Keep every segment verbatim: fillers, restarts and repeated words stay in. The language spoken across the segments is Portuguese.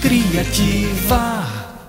criativa.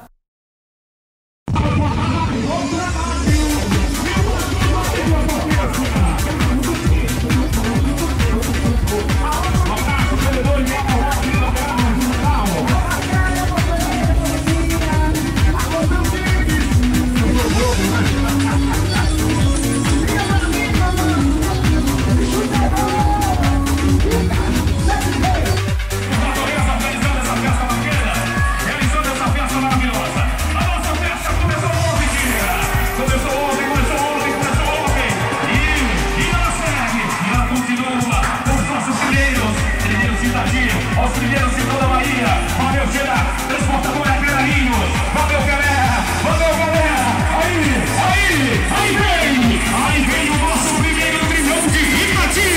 Aos primeiros em toda a Bahia, valeu gerar, transportadora Caralhinhos, valeu galera, valeu galera, aí, aí, aí vem, aí vem o nosso primeiro milhão de Itati.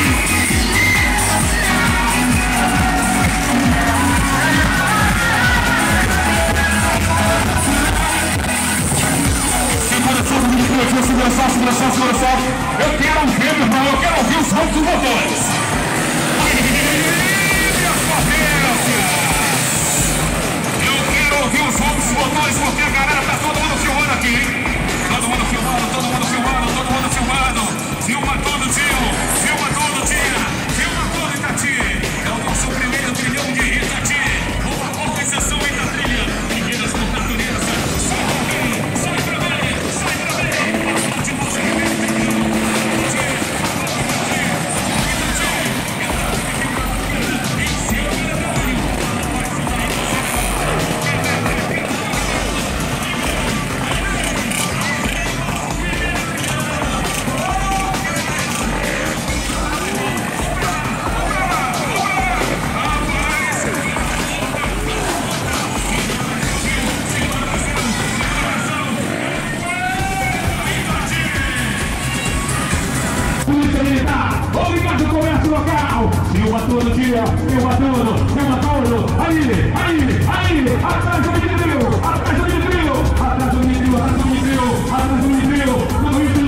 Segura só, segura só, segura só, segura só, eu quero ver, meu irmão, eu quero ouvir os sons dos motores. Eu quero ouvir os sons dos motores porque a galera tá todo mundo filmando aqui, hein? Todo mundo filmando, todo mundo filmando, todo mundo filmando. Filma todo dia, filma todo dia, filma todo Itati. É o nosso primeiro trilhão de Itati. Uma organização aí da trilha. Meninas do natureza. Sai pra ver, sai pra ver, sai pra ver. A sorte você que vem trilhão. Obrigado, comércio local! Filma todo dia, filma tudo, filma tudo! Aí, aí, aí! Atrás do Mitrio! Atrás do Mitrio! Atrás do Mitrio! Atrás do Mitrio! Atrás do Mitrio!